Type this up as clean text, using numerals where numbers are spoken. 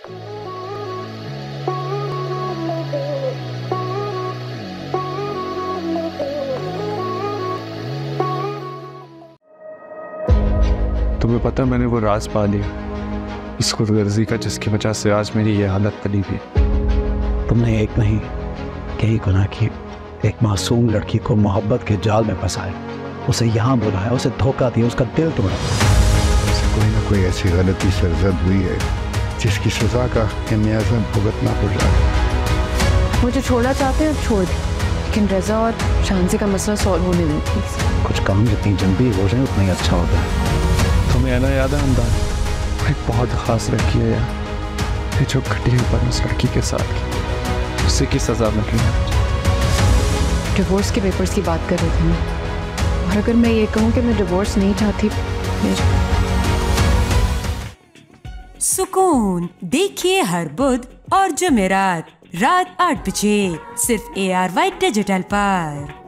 तुम्हें पता मैंने वो राज पा लिया, इस खुदगर्जी का, जिसकी वजह से आज मेरी ये हालत बनी हुई। तुमने एक नहीं कई गुनाह की। एक मासूम लड़की को मोहब्बत के जाल में फंसाया, उसे यहाँ बुलाया, उसे धोखा दिया, उसका दिल तोड़ा। कोई ना कोई ऐसी गलती सरजद हुई है जिसकी सजा का खमियाजा भुगतना पड़ रहा है। मुझे छोड़ना चाहते हैं छोड़ दें, लेकिन रजा और शांति का मसला सॉल्व होने दें प्लीज। कुछ काम जितनी जल्दी हो जाए उतना ही अच्छा होता है। तुम्हें आना याद है हमदान, एक बहुत खास लड़की है यार, ये जो घटिया पर उस लड़की के साथ की, उसी की सजा मिल रही है। डिवोर्स के पेपर्स की बात कर रहे थे ना, और अगर मैं ये कहूँ कि मैं डिवोर्स नहीं चाहती। सुकून देखिए हर बुध और जुमेरात रात 8 बजे सिर्फ ARY डिजिटल पर।